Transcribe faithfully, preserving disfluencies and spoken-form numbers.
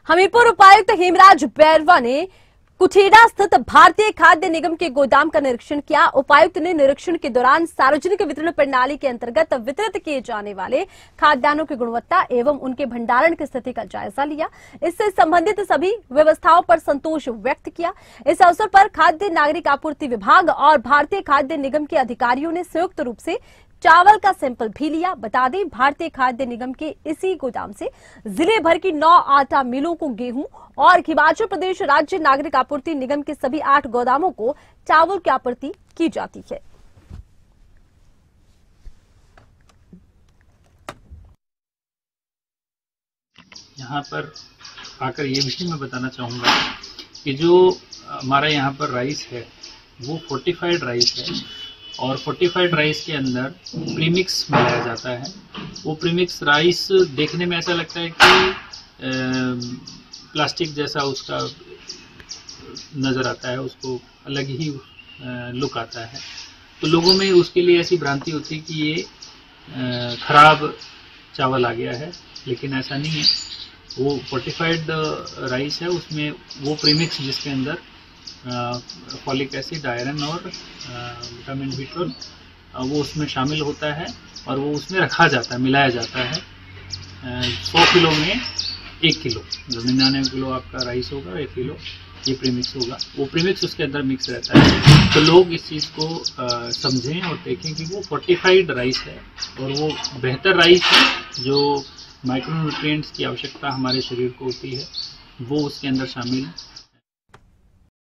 हमीरपुर उपायुक्त हेमराज बैरवा ने कुठेड़ा स्थित भारतीय खाद्य निगम के गोदाम का निरीक्षण किया। उपायुक्त ने निरीक्षण के दौरान सार्वजनिक वितरण प्रणाली के अंतर्गत वितरित किए जाने वाले खाद्यान्नों की गुणवत्ता एवं उनके भंडारण की स्थिति का जायजा लिया। इससे संबंधित सभी व्यवस्थाओं पर संतोष व्यक्त किया। इस अवसर पर खाद्य नागरिक आपूर्ति विभाग और भारतीय खाद्य निगम के अधिकारियों ने संयुक्त रूप से चावल का सैंपल भी लिया। बता दें, भारतीय खाद्य निगम के इसी गोदाम से जिले भर की नौ आटा मिलों को गेहूं और हिमाचल प्रदेश राज्य नागरिक आपूर्ति निगम के सभी आठ गोदामों को चावल की आपूर्ति की जाती है। यहाँ पर आकर ये भी मैं बताना चाहूँगा कि जो हमारा यहाँ पर राइस है वो फोर्टिफाइड राइस है और फोर्टिफाइड राइस के अंदर प्रीमिक्स मिलाया जाता है। वो प्रीमिक्स राइस देखने में ऐसा लगता है कि प्लास्टिक जैसा उसका नज़र आता है, उसको अलग ही लुक आता है। तो लोगों में उसके लिए ऐसी भ्रांति होती है कि ये खराब चावल आ गया है, लेकिन ऐसा नहीं है। वो फोर्टिफाइड राइस है, उसमें वो प्रीमिक्स जिसके अंदर फॉलिक एसिड, आयरन और विटामिन बी ट्वेल्व वो उसमें शामिल होता है और वो उसमें रखा जाता है, मिलाया जाता है। सौ किलो में एक किलो, जो निन्यानवे किलो आपका राइस होगा, एक किलो ये प्रीमिक्स होगा। वो प्रीमिक्स उसके अंदर मिक्स रहता है। तो लोग इस चीज़ को आ, समझें और देखें कि वो फोर्टिफाइड राइस है और वो बेहतर राइस है। जो माइक्रोन्यूट्रिएंट्स की आवश्यकता हमारे शरीर को होती है वो उसके अंदर शामिल